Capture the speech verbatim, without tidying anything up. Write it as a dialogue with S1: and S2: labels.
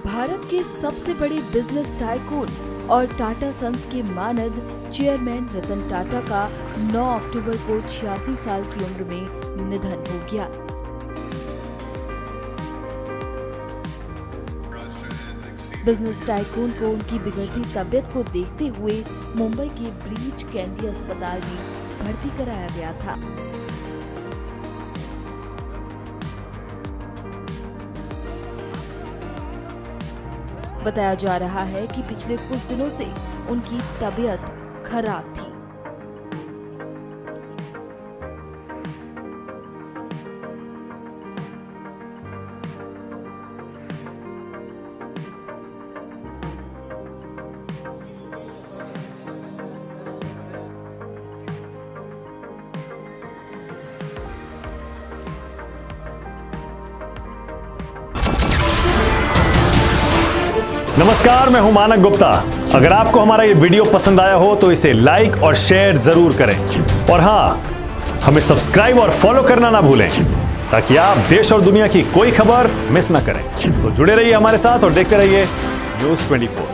S1: भारत के सबसे बड़े बिजनेस टाइकून और टाटा सन्स के मानद चेयरमैन रतन टाटा का नौ अक्टूबर को छियासी साल की उम्र में निधन हो गया। बिजनेस टाइकून को उनकी बिगड़ती तबीयत को देखते हुए मुंबई के ब्रीच कैंडी अस्पताल में भर्ती कराया गया था। बताया जा रहा है कि पिछले कुछ दिनों से उनकी तबीयत खराब थी।
S2: नमस्कार, मैं हूं मानक गुप्ता। अगर आपको हमारा ये वीडियो पसंद आया हो तो इसे लाइक और शेयर जरूर करें और हां, हमें सब्सक्राइब और फॉलो करना ना भूलें ताकि आप देश और दुनिया की कोई खबर मिस ना करें। तो जुड़े रहिए हमारे साथ और देखते रहिए न्यूज़ चौबीस।